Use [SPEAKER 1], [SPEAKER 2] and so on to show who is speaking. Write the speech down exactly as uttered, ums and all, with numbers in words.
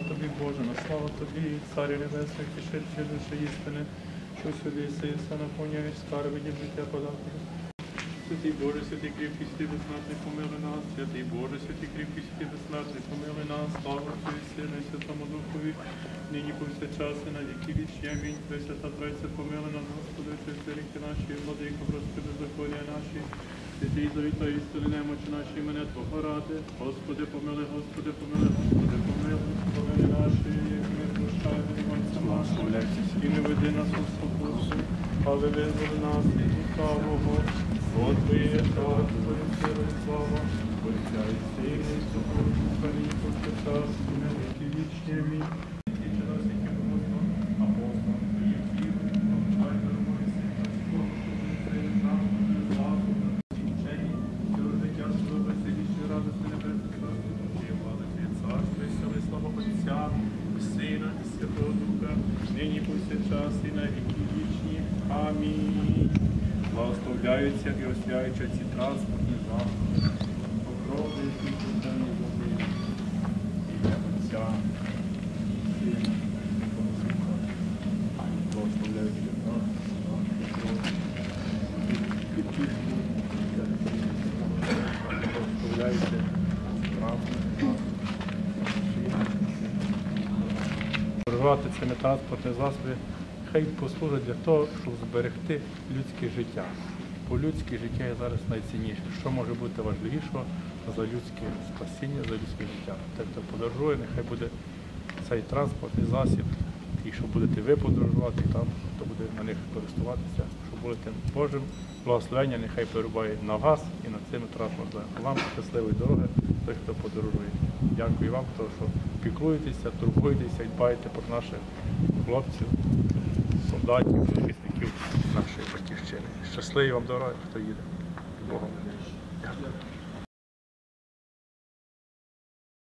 [SPEAKER 1] Тобі, Боже, на слава Тобі, Царю Небесний, тішителю душі істини, що сюди сиса наповняєш скарбів життя податку. Святий Боже, святий кріпкий, святий безсмертний, помили нас, святий Боже, святий кріпкий, святий безсмертний, помили нас, слава Отцю і Сину і Святому Духові, нині повсякчас і на віки вічні. Амінь. Пресвята Тройця, помили нас, Господи, чисти ріки наші, владико, прости беззаконня наші, святий завіта істини, немочі наші, мене Твого ради. Господи, помили, Господи, помили, Господи, помили, помили наші, як ми прощаємо винуватцям нашим, і не веди нас у спокусу, але визволи нас від лукавого. Бо Твоє царство, і сила, і слава, Отця і Сина, і Святого Духа, нині повсякчас, і на віки вічні. Амінь. Тіче нас, які помосно, апостол, і віру, навчай, дорогої сина, Богу, що життя і нам, і славу, і вчені, цього життя, слова, сидічі, радості, небесне, царство, Твоє, влади, Твоє царство, і сили, слава Отця, і Сина, і Святого Духа, нині повсякчас, і на віки вічні. Амінь. Благословляються і освяються ці транспортні засоби, покрови, які чудові води, ім'я Отця, Сина, благословляються нас, благословляються транспортні засоби. Цими транспортні засоби хай послужить для того, щоб зберегти людське життя. Бо людське життя є зараз найцінніше. Що може бути важливішого за людське спасіння, за людське життя? Так, хто подорожує, нехай буде цей транспортний засіб, і що будете ви подорожувати, і там, хто буде на них користуватися, щоб будете Божим благословення, нехай перебуває на вас і над цими транспортами. Вам щасливої дороги, той, хто подорожує. Дякую вам, тому що піклуєтеся, турбуєтеся і дбаєте про наших хлопців, солдатів, захисників нашої батьківщини. Щасливі вам дороги, хто їде. Богом.